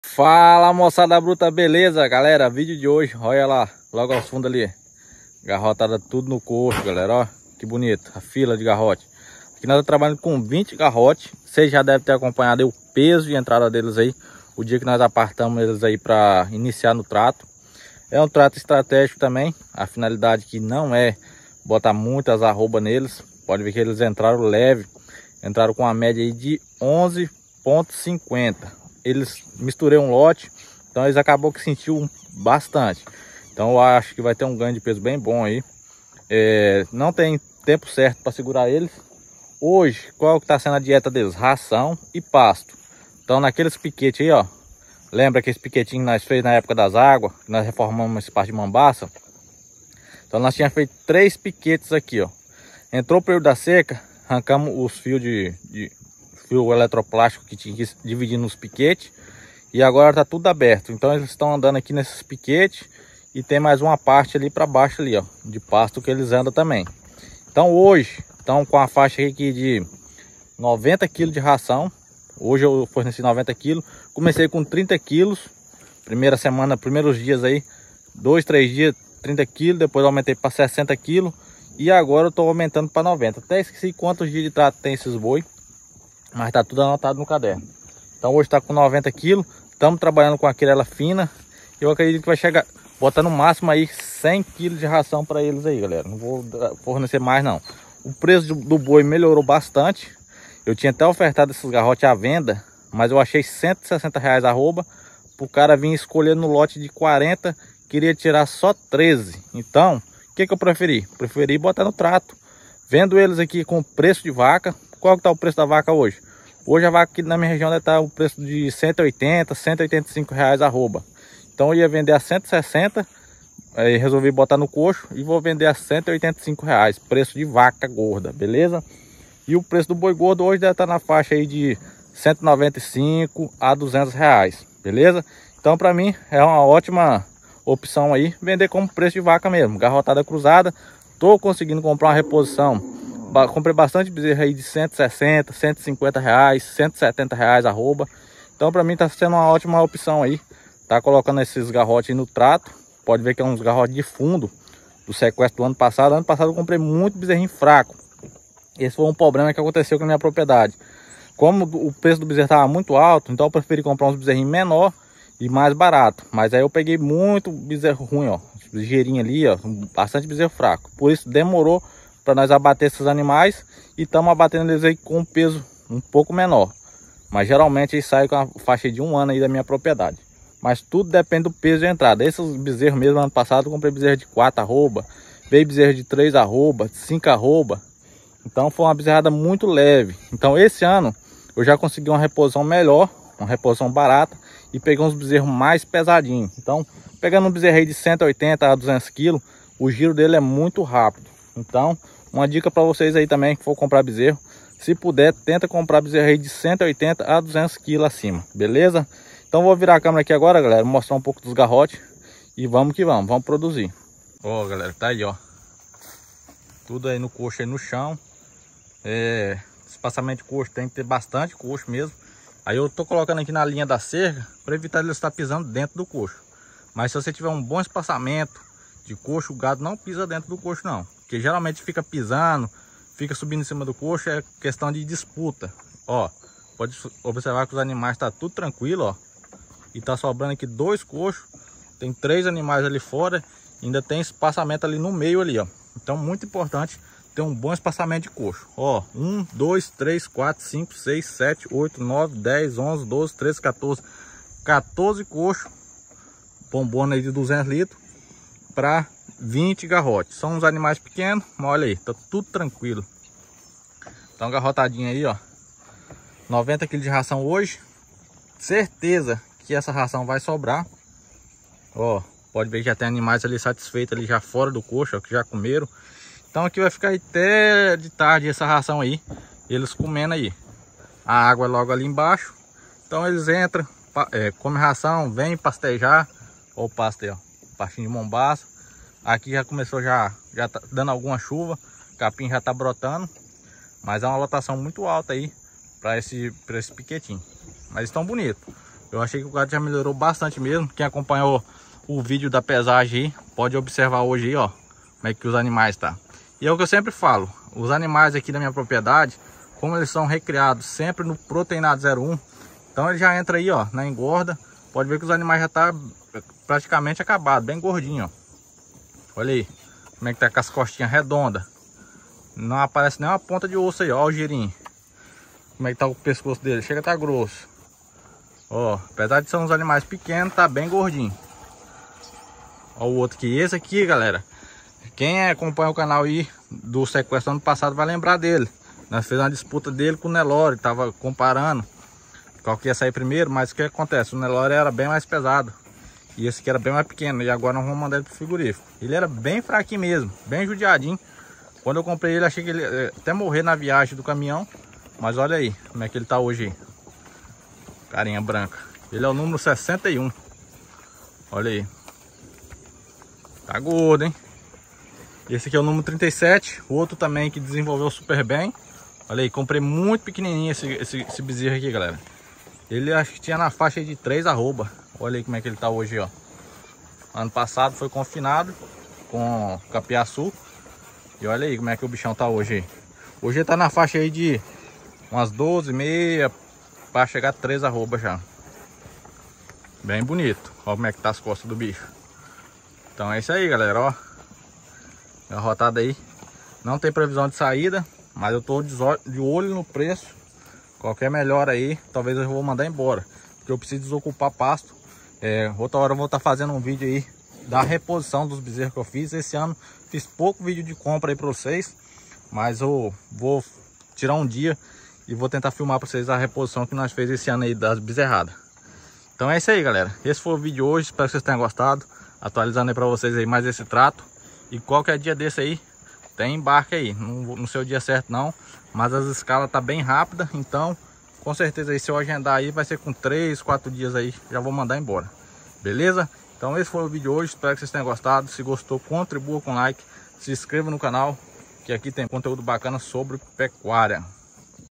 Fala, moçada bruta, beleza? Galera, vídeo de hoje, olha lá, logo ao fundo ali, garrotada tudo no coxo, galera, ó, que bonito, a fila de garrote. Aqui nós estamos trabalhando com 20 garrotes, vocês já devem ter acompanhado aí o peso de entrada deles aí, o dia que nós apartamos eles aí para iniciar no trato. É um trato estratégico também, a finalidade que não é botar muitas arroba neles, pode ver que eles entraram leve, entraram com a média aí de 11,50. Eles misturei um lote, então eles acabou que sentiu bastante. Então eu acho que vai ter um ganho de peso bem bom aí. Não tem tempo certo para segurar eles. Hoje, qual que está sendo a dieta deles? Ração e pasto. Então naqueles piquetes aí, ó. Lembra que esse piquetinho que nós fez na época das águas, que nós reformamos esse parte de Mambaça? Então nós tínhamos feito 3 piquetes aqui, ó. Entrou o período da seca, arrancamos os fios de fio eletroplástico que tinha que dividir nos piquetes, e agora tá tudo aberto. Então eles estão andando aqui nesses piquetes e tem mais uma parte ali para baixo ali, ó, de pasto que eles andam também. Então hoje estão com a faixa aqui de 90 kg de ração. Hoje eu forneci 90 kg, comecei com 30 kg, primeira semana, primeiros dias aí, 2, 3 dias 30 kg, depois eu aumentei para 60 kg e agora eu tô aumentando para 90. Até esqueci quantos dias de trato tem esses boi, mas tá tudo anotado no caderno. Então hoje tá com 90 kg, estamos trabalhando com a quirela fina. Eu acredito que vai chegar, botar no máximo aí 100 kg de ração para eles aí, galera. Não vou fornecer mais não. O preço do boi melhorou bastante. Eu tinha até ofertado esses garrotes à venda, mas eu achei R$160 arroba. Pro cara vir escolher no lote de 40, queria tirar só 13. Então, o que eu preferi? Preferi botar no trato. Vendo eles aqui com preço de vaca. Qual que tá o preço da vaca hoje? Hoje a vaca aqui na minha região deve estar o preço de 180, R$185 arroba. Então eu ia vender a 160, aí resolvi botar no coxo e vou vender a R$185, preço de vaca gorda, beleza? E o preço do boi gordo hoje deve estar na faixa aí de 195 a R$200, beleza? Então para mim é uma ótima opção aí, vender como preço de vaca mesmo, garrotada cruzada. Tô conseguindo comprar uma reposição. Comprei bastante bezerro aí de 160, R$150, R$170 arroba. Então para mim tá sendo uma ótima opção aí. Tá colocando esses garrotes aí no trato. Pode ver que é uns garrotes de fundo do sequestro do ano passado. Ano passado eu comprei muito bezerrinho fraco. Esse foi um problema que aconteceu com a minha propriedade. Como o preço do bezerro estava muito alto, então eu preferi comprar uns bezerrinhos menor e mais barato. Mas aí eu peguei muito bezerro ruim, ó. Ligeirinho ali, ó. Bastante bezerro fraco. Por isso demorou para nós abater esses animais, e estamos abatendo eles aí com um peso um pouco menor, mas geralmente eles saem com a faixa de 1 ano aí da minha propriedade. Mas tudo depende do peso de entrada. Esses bezerros mesmo, ano passado eu comprei bezerro de 4 arroba, veio bezerro de 3 arroba, de 5 arroba, então foi uma bezerrada muito leve. Então esse ano eu já consegui uma reposição melhor, uma reposição barata, e peguei uns bezerros mais pesadinhos. Então pegando um bezerro aí de 180 a 200 kg, o giro dele é muito rápido. Então uma dica para vocês aí também que for comprar bezerro, se puder, tenta comprar bezerro aí de 180 a 200 kg acima, beleza? Então vou virar a câmera aqui agora, galera, mostrar um pouco dos garrotes e vamos que vamos produzir. Ó, galera, tá aí, ó, tudo aí no coxo, aí no chão. Espaçamento de coxo tem que ter bastante coxo mesmo. Aí eu tô colocando aqui na linha da cerca para evitar ele estar pisando dentro do coxo. Mas se você tiver um bom espaçamento de coxo, o gado não pisa dentro do coxo não, porque geralmente fica pisando, fica subindo em cima do coxo, é questão de disputa. Ó, pode observar que os animais tá tudo tranquilo, ó, e tá sobrando aqui 2 coxos, tem 3 animais ali fora, ainda tem espaçamento ali no meio ali, ó. Então muito importante ter um bom espaçamento de coxo. Ó, 1, 2, 3, 4, 5, 6, 7, 8, 9, 10, 11, 12, 13, 14 coxos, bombona aí de 200 litros para 20 garrotes. São uns animais pequenos, mas olha aí, tá tudo tranquilo. Então garrotadinha aí, ó, 90 kg de ração hoje. Certeza que essa ração vai sobrar. Ó, pode ver que já tem animais ali satisfeitos ali já fora do coxo, ó, que já comeram. Então aqui vai ficar até de tarde essa ração aí, eles comendo aí. A água é logo ali embaixo. Então eles entram, comem ração, vêm pastejar. Ó o pasto aí, ó, pastinho de Mombaça. Aqui já começou, já tá dando alguma chuva, capim já tá brotando, mas é uma lotação muito alta aí para esse piquetinho. Mas estão bonitos. Eu achei que o gado já melhorou bastante mesmo. Quem acompanhou o vídeo da pesagem aí, pode observar hoje aí, ó, como é que os animais tá. E é o que eu sempre falo, os animais aqui da minha propriedade, como eles são recriados sempre no proteinado 01, então ele já entra aí, ó, na engorda. Pode ver que os animais já tá praticamente acabados, bem gordinho, ó. Olha aí, como é que tá com as costinhas redondas. Não aparece nem uma ponta de osso aí, ó, o girinho. Como é que tá o pescoço dele, chega a tá grosso. Ó, apesar de ser uns animais pequenos, tá bem gordinho. Ó o outro aqui, esse aqui, galera, quem acompanha o canal aí do sequestro ano passado vai lembrar dele. Nós fizemos uma disputa dele com o Nelore, tava comparando qual que ia sair primeiro, mas o que acontece? O Nelore era bem mais pesado e esse aqui era bem mais pequeno, e agora nós vamos mandar ele pro frigorífico. Ele era bem fraquinho mesmo, bem judiadinho. Quando eu comprei ele, achei que ele ia até morrer na viagem do caminhão, mas olha aí como é que ele tá hoje aí. Carinha branca. Ele é o número 61. Olha aí. Tá gordo, hein? Esse aqui é o número 37. O outro também que desenvolveu super bem. Olha aí, comprei muito pequenininho esse bezerro aqui, galera. Ele acho que tinha na faixa de 3 arroba. Olha aí como é que ele tá hoje, ó. Ano passado foi confinado com capiaçu. E olha aí como é que o bichão tá hoje aí. Hoje ele tá na faixa aí de umas 12,5 para chegar a 3 arroba já. Bem bonito. Olha como é que tá as costas do bicho. Então é isso aí, galera, ó. A rotada aí. Não tem previsão de saída, mas eu tô de olho no preço. Qualquer melhora aí, talvez eu vou mandar embora, porque eu preciso desocupar pasto. Outra hora eu vou estar fazendo um vídeo aí da reposição dos bezerros que eu fiz. Esse ano fiz pouco vídeo de compra aí para vocês, mas eu vou tirar um dia e vou tentar filmar para vocês a reposição que nós fez esse ano aí das bezerradas. Então é isso aí, galera. Esse foi o vídeo de hoje, espero que vocês tenham gostado. Atualizando aí para vocês aí mais esse trato. E qualquer dia desse aí, tem embarque aí. Não sei o dia certo não, mas as escalas tá bem rápida. Então, com certeza aí, se eu agendar aí, vai ser com 3, 4 dias aí, já vou mandar embora. Beleza? Então esse foi o vídeo de hoje, espero que vocês tenham gostado. Se gostou, contribua com like, se inscreva no canal, que aqui tem conteúdo bacana sobre pecuária.